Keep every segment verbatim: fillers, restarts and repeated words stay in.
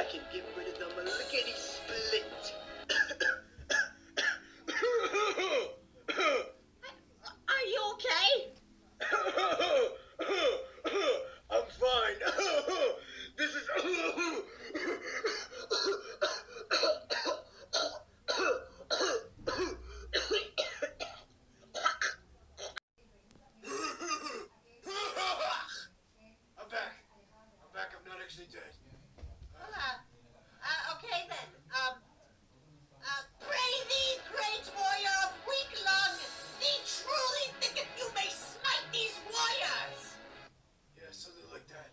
can get rid of them lickety split. Are you okay? I'm fine. This is... I'm back. I'm back. I'm not actually dead. Well, uh, uh, okay then. Um, uh, pray thee, great warrior of weak lung, thee truly thinketh you may smite these warriors. Yeah, something like that.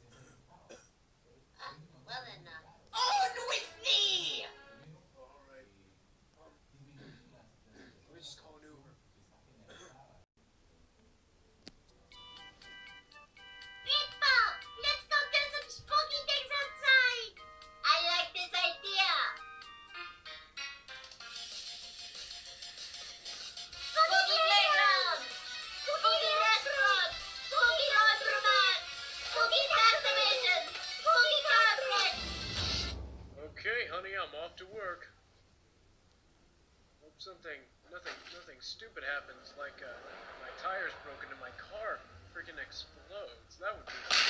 Uh, well then, uh, on with thee! Alright. Um, let me just call an Uber. People, let's go do some spooky things outside. I like this idea. Spooky playground, spooky restaurant, spooky laundromat, spooky transformation, spooky carpet. Okay, honey, I'm off to work. Hope something, nothing, nothing stupid happens, like uh, my tire's broken and my car freaking explodes. That would be